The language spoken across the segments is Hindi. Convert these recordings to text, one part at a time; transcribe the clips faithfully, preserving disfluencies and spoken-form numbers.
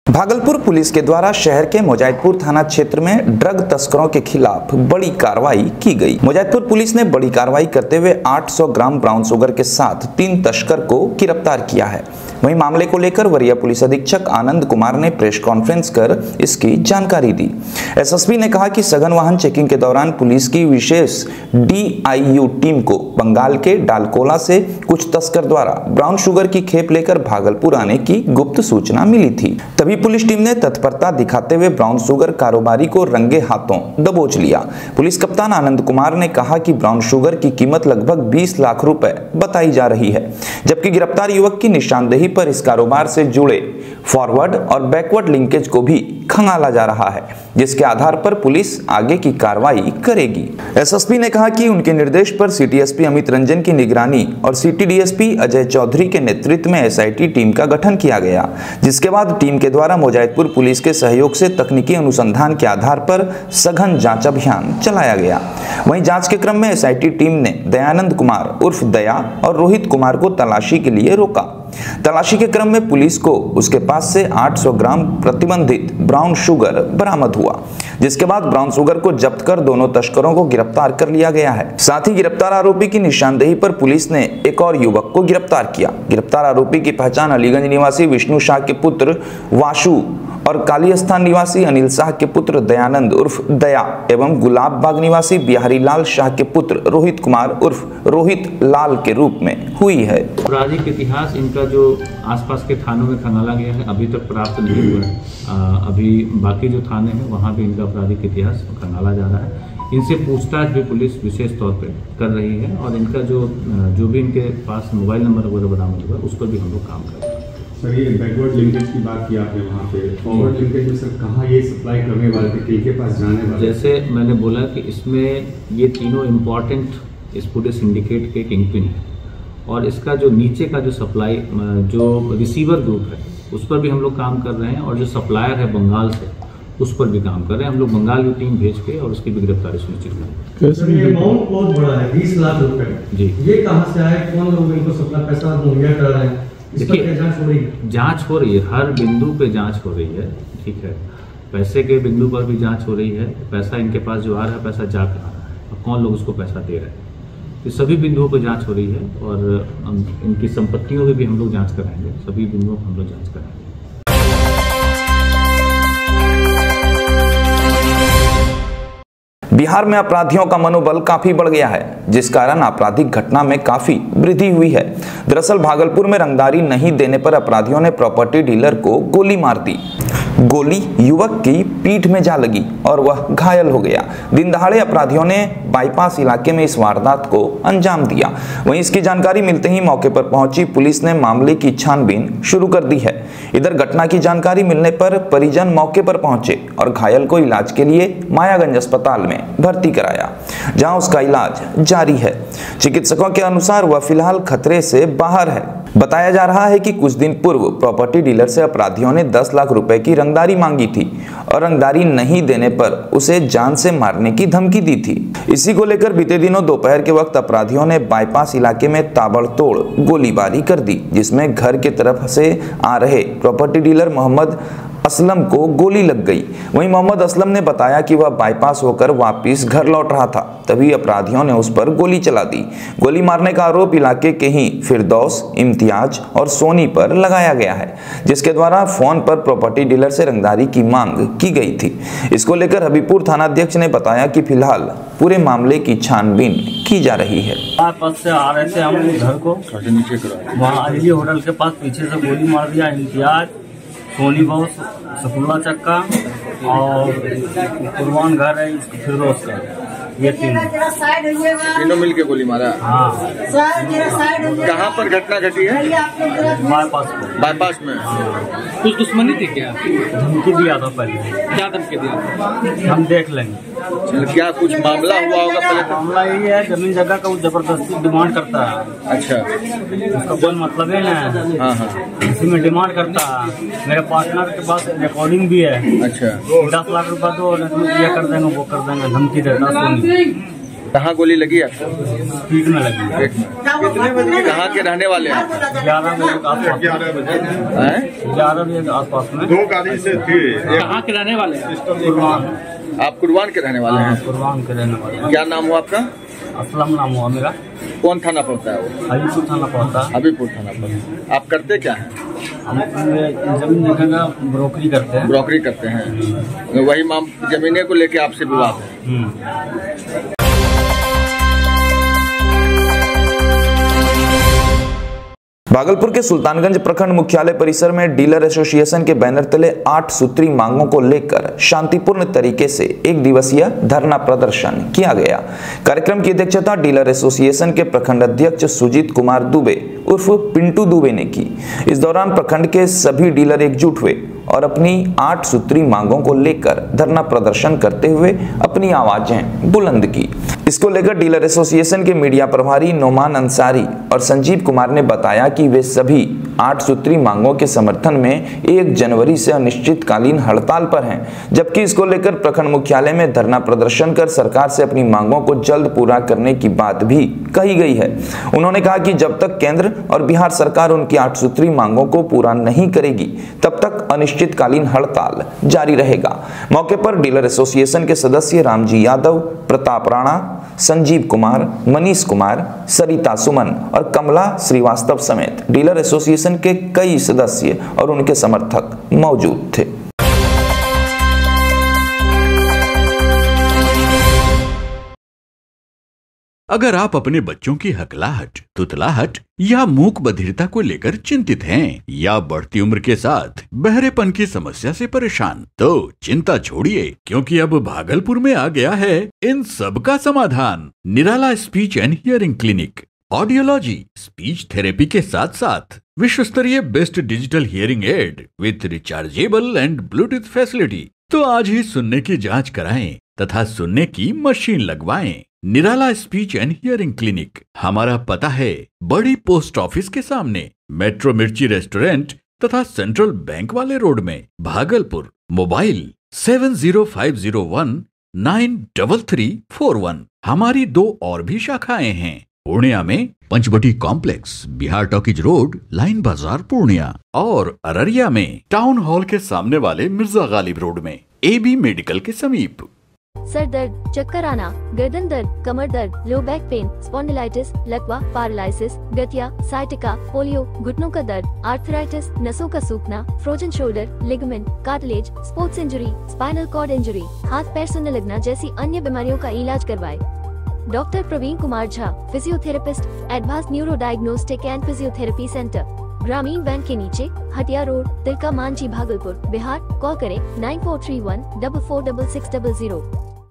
भागलपुर पुलिस के द्वारा शहर के मुजाहिदपुर थाना क्षेत्र में ड्रग तस्करों के खिलाफ बड़ी कार्रवाई की गई। मुजाहिदपुर पुलिस ने बड़ी कार्रवाई करते हुए आठ सौ ग्राम ब्राउन शुगर के साथ तीन तस्कर को गिरफ्तार किया है। वहीं मामले को लेकर वरीय पुलिस अधीक्षक आनंद कुमार ने प्रेस कॉन्फ्रेंस कर इसकी जानकारी दी। एसएसपी ने कहा कि सघन वाहन चेकिंग के दौरान पुलिस की विशेष डीआईयू टीम को बंगाल के डालकोला से कुछ तस्कर द्वारा ब्राउन शुगर की खेप लेकर भागलपुर आने की गुप्त सूचना मिली थी। तभी पुलिस टीम ने तत्परता दिखाते हुए ब्राउन शुगर कारोबारी को रंगे हाथों दबोच लिया। पुलिस कप्तान आनंद कुमार ने कहा कि ब्राउन शुगर की कीमत लगभग बीस लाख रुपए बताई जा रही है, जबकि गिरफ्तार युवक की निशानदेही पर इस कारोबार से जुड़े फॉरवर्ड और बैकवर्ड लिंकेज को भी खंगाला जा रहा है, जिसके आधार पर पुलिस आगे की कार्रवाई करेगी। एसएसपी ने कहा कि उनके निर्देश पर सिटी एसपी अमित रंजन की निगरानी और सिटी डीएसपी अजय चौधरी के नेतृत्व में एसआईटी टीम का गठन किया गया, जिसके बाद टीम के द्वारा मुजाहिदपुर पुलिस के सहयोग से तकनीकी अनुसंधान के आधार पर सघन जांच अभियान चलाया गया। वहीं जांच के क्रम में एसआईटी टीम ने दयानंद कुमार उर्फ दया और रोहित कुमार को तलाशी के लिए रोका। तलाशी के क्रम में पुलिस को उसके पास से आठ सौ ग्राम प्रतिबंधित ब्राउन शुगर बरामद हुआ, जिसके बाद ब्राउन शुगर को जब्त कर दोनों तस्करों को गिरफ्तार कर लिया गया है। साथ ही गिरफ्तार आरोपी की निशानदेही पर पुलिस ने एक और युवक को गिरफ्तार किया। गिरफ्तार आरोपी की पहचान अलीगंज निवासी विष्णु शाह के पुत्र वासु और कालीस्थान निवासी अनिल शाह के पुत्र दयानंद उर्फ दया एवं गुलाब बाग निवासी बिहारी लाल शाह के पुत्र रोहित कुमार उर्फ रोहित लाल के रूप में हुई है। आपराधिक इतिहास इनका जो आसपास के थानों में खंगाला गया है अभी तक प्राप्त नहीं हुआ है। अभी बाकी जो थाने हैं वहाँ भी इनका आपराधिक इतिहास खंगाला जा रहा है। इनसे पूछताछ भी पुलिस विशेष तौर पर कर रही है और इनका जो जो भी इनके पास मोबाइल नंबर वगैरह बरामद हुआ उस पर भी हम लोग काम कर रहे हैं। सर, ये बैकवर्ड लिंकेज की बात की आपने, वहाँ पे फॉरवर्ड लिंकेज में सर कहाँ ये सप्लाई करने वाले थे, किनके पास जाने वाले? जैसे मैंने बोला कि इसमें ये तीनों इम्पॉर्टेंट इस पूरे सिंडिकेट के किंगपिन है और इसका जो नीचे का जो सप्लाई जो रिसीवर ग्रुप है उस पर भी हम लोग काम कर रहे हैं और जो सप्लायर है बंगाल से उस पर भी काम कर रहे हैं। हम लोग बंगाल की टीम भेज के और उसकी भी गिरफ्तारी सुनिश्चित करेंगे। ये अमाउंट बहुत बड़ा है, बीस लाख रुपए जी। ये कहाँ से आए, कौन लोग इनको सप्लाई पैसा मुहैया कर रहे हैं? देखिए जांच हो रही है जांच हो रही है हर बिंदु पे जांच हो रही है। ठीक है, पैसे के बिंदु पर भी जांच हो रही है। पैसा इनके पास जो आ रहा है पैसा जा कर आ रहा है और कौन लोग उसको पैसा दे रहे हैं, ये सभी बिंदुओं पर जांच हो रही है और इनकी संपत्तियों में भी हम लोग जांच कराएंगे। सभी बिंदुओं पर हम लोग जांच कराएंगे। बिहार में अपराधियों का मनोबल काफी बढ़ गया है, जिस कारण आपराधिक घटना में काफी वृद्धि हुई है। दरअसल भागलपुर में रंगदारी नहीं देने पर अपराधियों ने प्रॉपर्टी डीलर को गोली मार दी। गोली युवक की पीठ में जा लगी और वह घायल हो गया। दिन दहाड़े अपराधियों ने बाईपास इलाके में इस वारदात को अंजाम दिया। वहीं इसकी जानकारी मिलते ही मौके पर पहुंची पुलिस ने मामले की छानबीन शुरू कर दी है। इधर घटना की जानकारी मिलने पर परिजन मौके पर पहुंचे और घायल को इलाज के लिए मायागंज अस्पताल में भर्ती कराया, जहां उसका इलाज जारी है। चिकित्सकों के अनुसार वह फिलहाल खतरे से बाहर है। बताया जा रहा है कि कुछ दिन पूर्व प्रॉपर्टी डीलर से अपराधियों ने दस लाख रुपए की रंगदारी मांगी थी और रंगदारी नहीं देने पर उसे जान से मारने की धमकी दी थी। इसी को लेकर बीते दिनों दोपहर के वक्त अपराधियों ने बाईपास इलाके में ताबड़तोड़ गोलीबारी कर दी, जिसमें घर के तरफ से आ रहे प्रॉपर्टी डीलर मोहम्मद असलम को गोली लग गई। वहीं मोहम्मद असलम ने बताया कि वह बाईपास होकर वापस घर लौट रहा था, तभी अपराधियों ने उस पर गोली चला दी। गोली मारने का आरोप इलाके के ही फिरदौस, इम्तियाज और सोनी पर लगाया गया है, जिसके द्वारा फोन पर प्रॉपर्टी डीलर से रंगदारी की मांग की गई थी। इसको लेकर हबीबपुर थानाध्यक्ष ने बताया कि फिलहाल पूरे मामले की छानबीन की जा रही है। से आ रहे थे हम घर को, वहाँ अली होटल के पास पीछे से गोली मार दिया। इम्तियाज, सोनी बॉस, सकुल्ला चक्का और कुर्बान घर है फिरोज का, ये तीनों तीनों मिलके गोली मारा। हाँ, कहाँ पर घटना घटी है? बाईपास बाईपास में। कुछ दुश्मनी थी क्या? धमकी दिया था पहले। क्या धमकी दिया? हम देख लेंगे। क्या कुछ मामला हुआ होगा पहले? मामला यही है, जमीन जगह का वो जबरदस्ती डिमांड करता है। अच्छा, उसका कोई मतलब है ना। हाँ हाँ, इसी में डिमांड करता है। मेरे पार्टनर के पास रिकॉर्डिंग भी है। अच्छा, दस लाख रुपया दो, ये कर देंगे वो कर देंगे, धमकी देता सोनी। कहाँ गोली लगी आपको? पीठ में लगी। पेट में। कहाँ के रहने वाले हैं? ग्यारह बजे के आसपास। ग्यारह बजे हैं? ग्यारह बजे के आसपास में। दो गाड़ी से थे। कहाँ के रहने वाले हैं? कुर्बान। आप कुर्बान के रहने वाले हाँ, हैं? कुर्बान के रहने वाले हैं। क्या नाम हुआ आपका? असलम नाम हुआ मेरा। कौन थाना पड़ता है वो? हबीबपुर थाना पड़ता है। हबीबपुर थाना पर। आप करते क्या हैं? हम जमीन जगह का ब्रोकरी करते हैं। ब्रोकरी करते हैं। वही माम जमीने को लेके आपसे विवाद है। हम्म। भागलपुर के सुल्तानगंज प्रखंड मुख्यालय परिसर में डीलर एसोसिएशन के बैनर तले आठ सूत्री मांगों को लेकर शांतिपूर्ण तरीके से एक दिवसीय धरना प्रदर्शन किया गया। कार्यक्रम की अध्यक्षता डीलर एसोसिएशन के प्रखंड अध्यक्ष सुजीत कुमार दुबे उर्फ पिंटू दुबे ने की। इस दौरान प्रखंड के सभी डीलर एकजुट हुए और अपनी आठ सूत्री मांगों को लेकर धरना प्रदर्शन करते हुए अपनी आवाजें बुलंद की। इसको लेकर डीलर एसोसिएशन के मीडिया प्रभारी नोमान अंसारी और संजीव कुमार ने बताया कि वे सभी आठ सूत्री मांगों के समर्थन में एक जनवरी से अनिश्चितकालीन हड़ताल पर हैं, जबकि इसको लेकर प्रखंड मुख्यालय में धरना प्रदर्शन कर सरकार से अपनी मांगों को जल्द पूरा करने की बात भी कही गई है। उन्होंने कहा कि जब तक केंद्र और बिहार सरकार उनकी आठ सूत्री मांगों को पूरा नहीं करेगी तब तक अनिश्चितकालीन हड़ताल जारी रहेगा। मौके पर डीलर एसोसिएशन के सदस्य रामजी यादव, प्रताप राणा, संजीव कुमार, मनीष कुमार, सरिता सुमन और कमला श्रीवास्तव समेत डीलर एसोसिएशन के कई सदस्य और उनके समर्थक मौजूद थे। अगर आप अपने बच्चों की हकलाहट, तुतलाहट या मूक बधिरता को लेकर चिंतित हैं या बढ़ती उम्र के साथ बहरेपन की समस्या से परेशान, तो चिंता छोड़िए, क्योंकि अब भागलपुर में आ गया है इन सब का समाधान। Nirala speech and hearing clinic. Audiology, speech therapy के साथ साथ विश्व स्तरीय best digital hearing aid with rechargeable and bluetooth facility. तो आज ही सुनने की जांच कराएं तथा सुनने की मशीन लगवाएं। Nirala speech and hearing clinic. हमारा पता है बड़ी पोस्ट ऑफिस के सामने, मेट्रो मिर्ची रेस्टोरेंट तथा सेंट्रल बैंक वाले रोड में, Bhagalpur. Mobile seven zero five zero one nine double three four one. हमारी दो और भी शाखाएं हैं, पूर्णिया में Panchvati complex, Bihar talkies road, line Bazar Purnia, और अररिया में टाउन हॉल के सामने वाले मिर्जा गालिब रोड में, एबी मेडिकल के समीप। सर दर्द, चक्कर आना, गर्दन दर्द, कमर दर्द, लो बैक पेन, स्पॉन्डिलाइटिस, लकवा, पैरालिसिस, गठिया, साइटिका, पोलियो, घुटनों का दर्द, आर्थराइटिस, नसों का सूखना, frozen shoulder, ligament, cartilage, sports injury, spinal cord injury, हाथ पैर सुनने लगना जैसी अन्य बीमारियों का इलाज करवाए। Doctor Praveen Kumar Jha, physiotherapist, advance neuro diagnostic and physiotherapy centre, ग्रामीण बैंक के नीचे, हटिया रोड, तिलका मांझी, भागलपुर, बिहार। कॉल करें nine four three one double four double six double zero.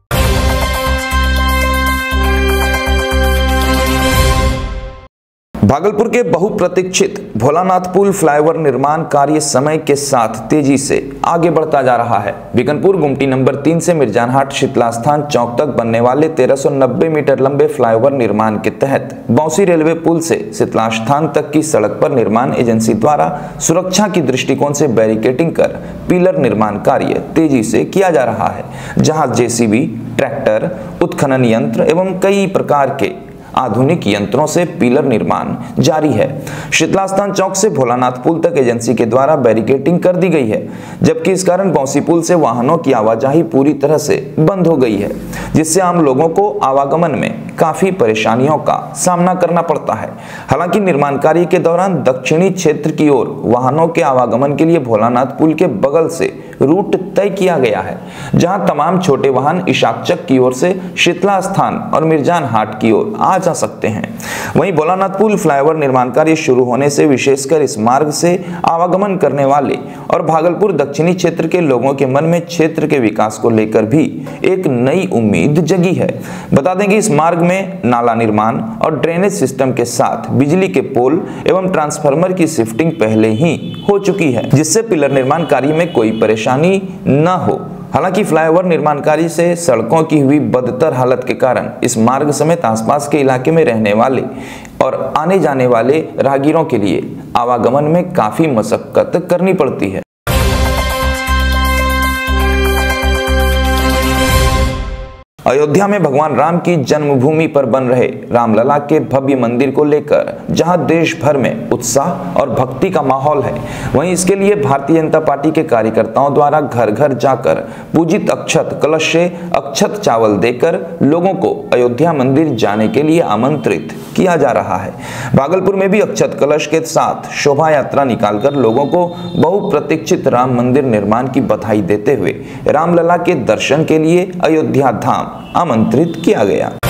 Bhagalpur के बहुप्रतीक्षित भोलानाथ पुल फ्लाईओवर निर्माण कार्य समय के साथ तेजी से आगे बढ़ता जा रहा है। बिकनपुर गुमटी नंबर तीन से मिर्जानहाट शीतलास्थान चौक तक बनने वाले तेरह सौ नब्बे मीटर लंबे फ्लाईओवर निर्माण के तहत बौंसी रेलवे पुल से शीतलास्थान तक की सड़क पर निर्माण एजेंसी द्वारा सुरक्षा की दृष्टिकोण से बैरिकेटिंग कर पिलर निर्माण कार्य तेजी से किया जा रहा है, जहां जेसीबी, ट्रैक्टर, उत्खनन यंत्र एवं कई प्रकार के आधुनिक यंत्रों से पिलर निर्माण जारी है। शीतलास्थान चौक से भोलानाथ पुल तक एजेंसी के द्वारा बैरिकेटिंग कर दी गई है, जबकि इस कारण बौंसी पुल से वाहनों की आवाजाही पूरी तरह से बंद हो गई है, जिससे आम लोगों को आवागमन में काफी परेशानियों का सामना करना पड़ता है। हालांकि निर्माण कार्य के दौरान दक्षिणी क्षेत्र की ओर वाहनों के आवागमन के लिए भोलानाथ पुल के बगल से रूट तय किया गया है, जहां तमाम छोटे वाहन इशाकचक की ओर से शीतला स्थान और मिर्जानहाट की ओर आ जा सकते हैं। वहीं भोलानाथ पुल फ्लाईओवर निर्माण कार्य शुरू होने से विशेषकर इस मार्ग से आवागमन करने वाले और भागलपुर दक्षिणी क्षेत्र के लोगों के मन में क्षेत्र के विकास को लेकर भी एक नई उम्मीद जगी है। बता दें कि इस मार्ग में नाला निर्माण और ड्रेनेज सिस्टम के साथ बिजली के पोल एवं ट्रांसफार्मर की शिफ्टिंग पहले ही हो चुकी है, जिससे पिलर निर्माण कार्य में कोई परेशानी न हो। हालांकि फ्लाईओवर निर्माण कार्य से सड़कों की हुई बदतर हालत के कारण इस मार्ग समेत आसपास के इलाके में रहने वाले और आने जाने वाले राहगीरों के लिए आवागमन में काफी मशक्कत करनी पड़ती है। अयोध्या में भगवान राम की जन्मभूमि पर बन रहे रामलला के भव्य मंदिर को लेकर जहां देश भर में उत्साह और भक्ति का माहौल है, वहीं इसके लिए भारतीय जनता पार्टी के कार्यकर्ताओं द्वारा घर घर जाकर पूजित अक्षत कलश से अक्षत चावल देकर लोगों को अयोध्या मंदिर जाने के लिए आमंत्रित किया जा रहा है। भागलपुर में भी अक्षत कलश के साथ शोभा यात्रा निकालकर लोगों को बहुप्रतीक्षित राम मंदिर निर्माण की बधाई देते हुए रामलला के दर्शन के लिए अयोध्या धाम आमंत्रित किया गया।